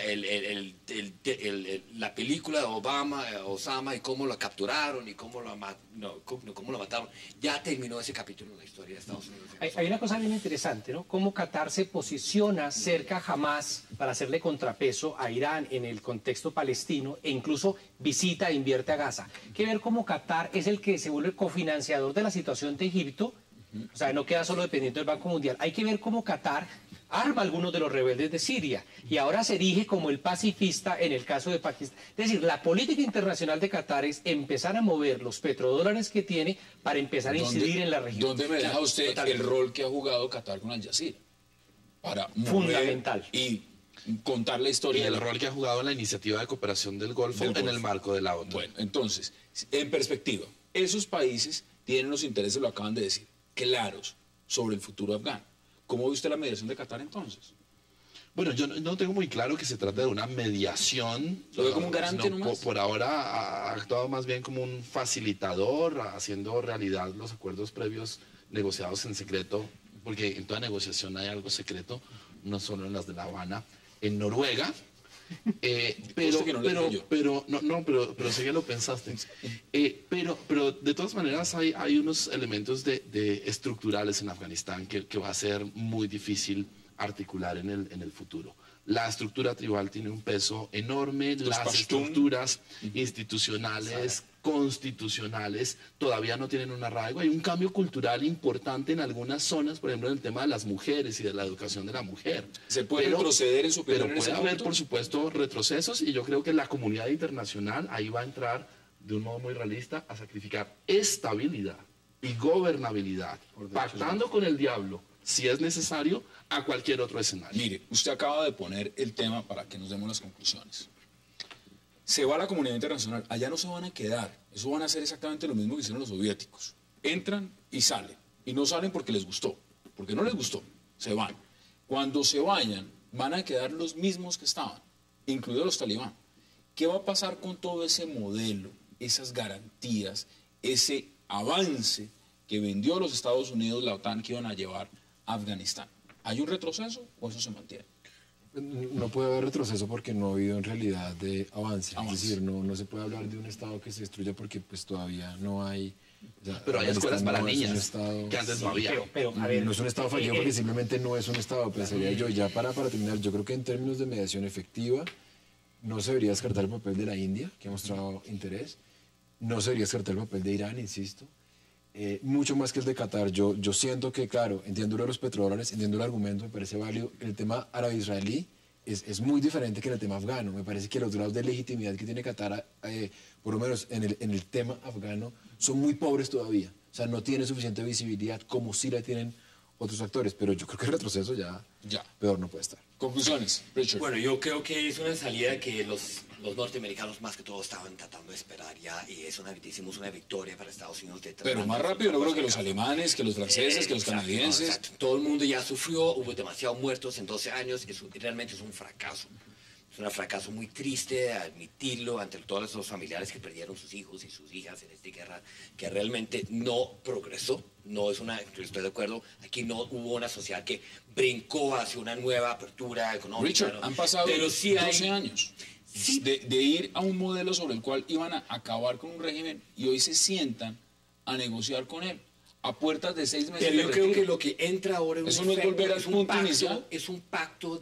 película de Osama y cómo lo capturaron y cómo lo mataron, ya terminó ese capítulo en la historia de Estados Unidos. Hay una cosa bien interesante, ¿no? Cómo Qatar se posiciona cerca a Hamas para hacerle contrapeso a Irán en el contexto palestino e incluso visita e invierte a Gaza. Hay que ver cómo Qatar es el que se vuelve cofinanciador de la situación de Egipto, o sea, no queda solo dependiendo del Banco Mundial. Hay que ver cómo Qatar arma a algunos de los rebeldes de Siria y ahora se erige como el pacifista en el caso de Pakistán. Es decir, la política internacional de Qatar es empezar a mover los petrodólares que tiene para empezar a incidir en la región. ¿Dónde me deja usted el rol que ha jugado Qatar con Al Jazeera? Para fundamental. Y contar la historia. Y el rol que ha jugado en la iniciativa de cooperación del Golfo en el marco de la OTAN. Bueno, entonces, en perspectiva, esos países tienen los intereses, lo acaban de decir, claros sobre el futuro afgano. ¿Cómo ve usted la mediación de Qatar entonces? Bueno, yo no tengo muy claro que se trata de una mediación. ¿Lo ve como un garante nomás? Por ahora ha actuado más bien como un facilitador, haciendo realidad los acuerdos previos negociados en secreto, porque en toda negociación hay algo secreto, no solo en las de La Habana. En Noruega Pero sé que lo pensaste. Pero de todas maneras hay unos elementos de estructurales en Afganistán que va a ser muy difícil articular en el futuro. La estructura tribal tiene un peso enorme, las estructuras institucionales, constitucionales, todavía no tienen un arraigo. Hay un cambio cultural importante en algunas zonas, por ejemplo, en el tema de las mujeres y de la educación de la mujer. ¿Se puede retroceder en su opinión? Pero puede haber, por supuesto, retrocesos, y yo creo que la comunidad internacional ahí va a entrar de un modo muy realista a sacrificar estabilidad y gobernabilidad, pactando con el diablo, si es necesario, a cualquier otro escenario. Mire, usted acaba de poner el tema para que nos demos las conclusiones. Se va a la comunidad internacional, allá no se van a quedar, eso van a hacer exactamente lo mismo que hicieron los soviéticos. Entran y salen, y no salen porque les gustó, porque no les gustó, se van. Cuando se vayan, van a quedar los mismos que estaban, incluidos los talibán. ¿Qué va a pasar con todo ese modelo, esas garantías, ese avance que vendió los Estados Unidos, la OTAN, que iban a llevar a Afganistán? ¿Hay un retroceso o eso se mantiene? No puede haber retroceso porque no ha habido en realidad de avance. Es decir, no se puede hablar de un Estado que se destruya porque pues todavía no hay... O sea, pero hay escuelas para niñas estado, que antes no había. A ver, no es un Estado fallido porque simplemente no es un Estado. Pensaría yo, ya para terminar, yo creo que en términos de mediación efectiva no se debería descartar el papel de la India, que ha mostrado interés. No se debería descartar el papel de Irán, insisto. Mucho más que el de Qatar. Yo siento que, claro, entiendo lo de los petrodólares, entiendo el argumento, me parece válido. El tema árabe-israelí es muy diferente que en el tema afgano. Me parece que los grados de legitimidad que tiene Qatar, por lo menos en el tema afgano, son muy pobres todavía. O sea, no tiene suficiente visibilidad como sí la tienen otros actores. Pero yo creo que el retroceso ya peor no puede estar. Conclusiones, Richard. Bueno, yo creo que es una salida que los norteamericanos más que todo estaban tratando de esperar ya, y hicimos una victoria para Estados Unidos. Pero más rápido, no creo que los alemanes, que los franceses, que los canadienses. Exacto. Todo el mundo ya sufrió, hubo demasiados muertos en 12 años, realmente es un fracaso. Es un fracaso muy triste admitirlo ante todos los familiares que perdieron sus hijos y sus hijas en esta guerra, que realmente no progresó. No es estoy de acuerdo, aquí no hubo una sociedad que brincó hacia una nueva apertura económica. Richard, han pasado 12 años. Sí. De ir a un modelo sobre el cual iban a acabar con un régimen y hoy se sientan a negociar con él a puertas de 6 meses. Pero yo creo que lo que entra ahora en eso no es volver al punto inicial. Es un pacto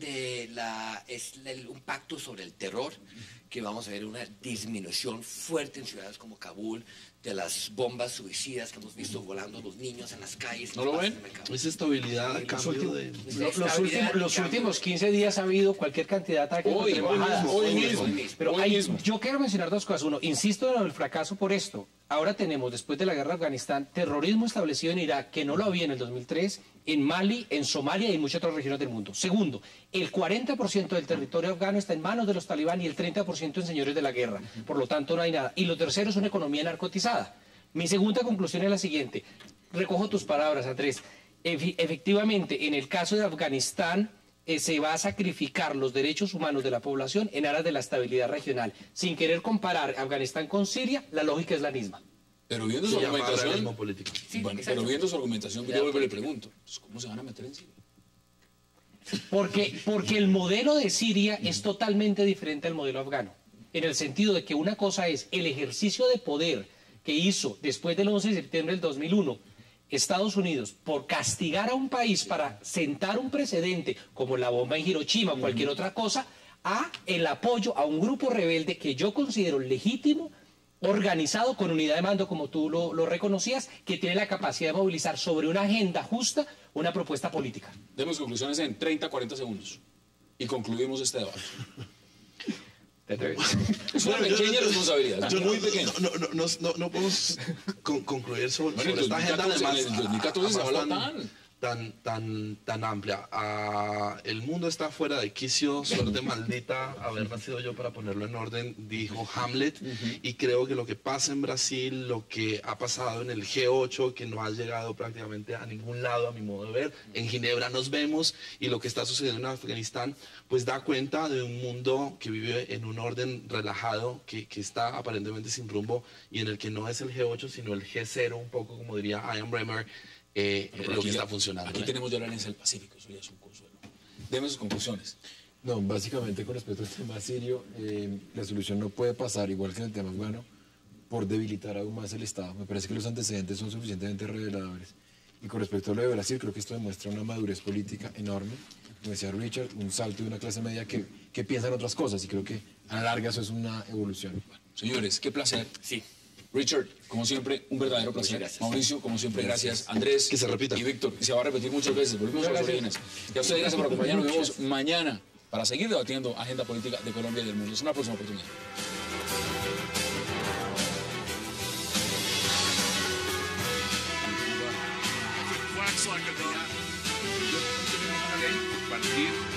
un pacto sobre el terror, que vamos a ver una disminución fuerte en ciudades como Kabul de las bombas suicidas que hemos visto volando los niños en las calles. ¿No lo ven? Esa estabilidad a cambio de... Los últimos 15 días ha habido cualquier cantidad de ataques. Hoy mismo. Pero yo quiero mencionar dos cosas. Uno, insisto en el fracaso por esto. Ahora tenemos, después de la guerra de Afganistán, terrorismo establecido en Irak, que no lo había en el 2003, en Mali, en Somalia y en muchas otras regiones del mundo. Segundo, el 40% del territorio afgano está en manos de los talibán y el 30% en señores de la guerra. Por lo tanto, no hay nada. Y lo tercero es una economía narcotizada. Mi segunda conclusión es la siguiente. Recojo tus palabras, Andrés. Efectivamente, en el caso de Afganistán, se va a sacrificar los derechos humanos de la población en aras de la estabilidad regional. Sin querer comparar Afganistán con Siria, la lógica es la misma. Pero viendo su argumentación, pero viendo su argumentación, yo vuelvo y le pregunto, ¿cómo se van a meter en Siria? Porque el modelo de Siria es totalmente diferente al modelo afgano, en el sentido de que una cosa es el ejercicio de poder que hizo después del 11 de septiembre del 2001 Estados Unidos por castigar a un país para sentar un precedente como la bomba en Hiroshima o cualquier otra cosa, a el apoyo a un grupo rebelde que yo considero legítimo, organizado con unidad de mando, como tú lo reconocías, que tiene la capacidad de movilizar sobre una agenda justa una propuesta política. Demos conclusiones en 30, 40 segundos y concluimos este debate. Es una pequeña responsabilidad, muy pequeña. No podemos concluir sobre esta agenda, además, tan amplia. El mundo está fuera de quicio, suerte maldita haber nacido yo para ponerlo en orden, dijo Hamlet. Y creo que lo que pasa en Brasil, lo que ha pasado en el G8, que no ha llegado prácticamente a ningún lado, a mi modo de ver, en Ginebra nos vemos, y lo que está sucediendo en Afganistán, pues da cuenta de un mundo que vive en un orden relajado, que está aparentemente sin rumbo, y en el que no es el G8, sino el G0, un poco como diría Ian Bremmer, lo que está funcionando. Aquí tenemos ya la Alianza del Pacífico, eso ya es un consuelo. Deme sus conclusiones. No, básicamente con respecto al tema sirio, la solución no puede pasar, igual que en el tema afgano, por debilitar aún más el Estado. Me parece que los antecedentes son suficientemente reveladores. Y con respecto a lo de Brasil, creo que esto demuestra una madurez política enorme. Como decía Richard, un salto de una clase media que piensa en otras cosas, y creo que a la larga eso es una evolución. Señores, qué placer. Sí. Richard, como siempre, un verdadero placer. gracias. Mauricio, como siempre, gracias. Andrés. Que se repita. Y Víctor, que se va a repetir muchas veces. Volvemos a los orígenes. Y a ustedes, gracias por acompañarnos. Nos vemos mañana para seguir debatiendo agenda política de Colombia y del mundo. Es una próxima oportunidad. Wax like a dog. Tenemos una ley, partir